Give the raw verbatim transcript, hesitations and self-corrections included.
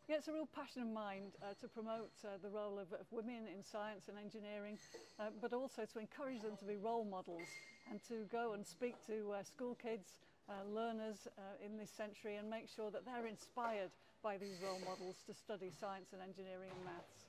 Yeah, it's a real passion of mine uh, to promote uh, the role of, of women in science and engineering, uh, but also to encourage them to be role models and to go and speak to uh, school kids, uh, learners uh, in this century, and make sure that they're inspired by these role models to study science and engineering and maths.